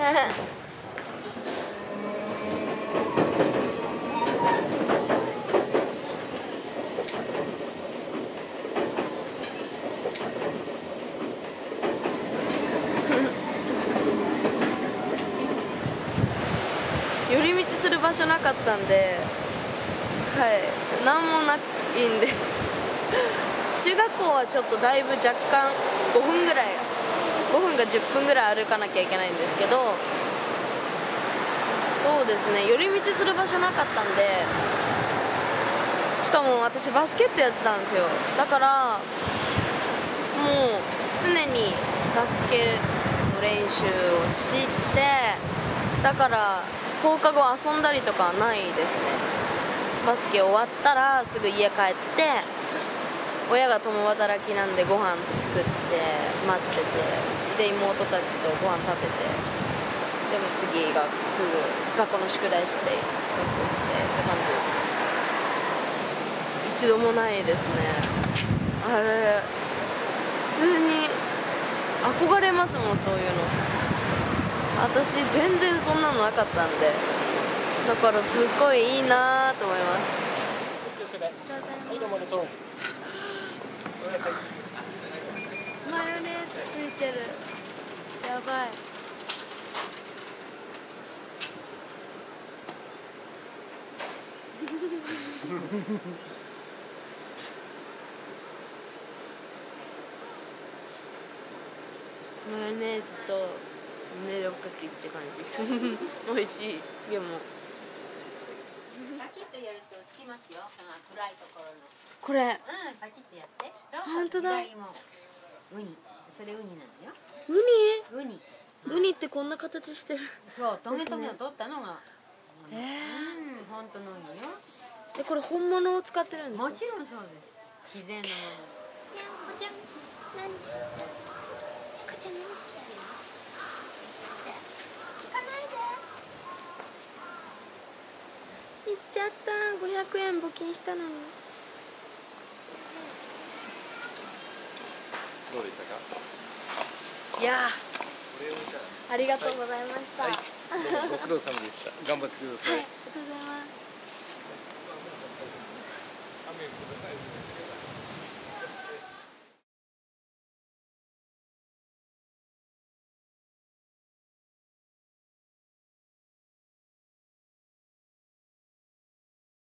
寄り道する場所なかったんで、はい、なんもないんで中学校はちょっとだいぶ若干5分ぐらい5分か10分ぐらい歩かなきゃいけないんですけど、そうですね、寄り道する場所なかったんで、しかも私バスケットやってたんですよ。だからもう常にバスケの練習をして、だから放課後遊んだりとかはないですね。バスケ終わったらすぐ家帰って、親が共働きなんでご飯作って待ってて、で妹たちとご飯食べて、でも次がすぐ学校の宿題して学校行ってって感じでした。一度もないですね。あれ普通に憧れますもん、そういうの。私全然そんなのなかったんで、だからすっごいいいなと思います。マヨネーズついてる。やばい。マヨネーズと梅おかきって感じ。美味しい。でもパチッとやるとつきますよ。暗いところの。 これ。 パチッとやって。 本当だ。 ウニ。それウニなんだよ。 ウニってこんな形してる。 そう、トゲトゲを取ったのが。本当のウニよ。 これ本物を使ってるんですか？ もちろんそうです。自然のもの。 何してる？赤ちゃん何してる？行かないで。行っちゃった。500円募金したのに。 どうでしたか？ いやありがとうございました。 はい、ご苦労様でした。頑張ってください。 はい、ありがとうございます。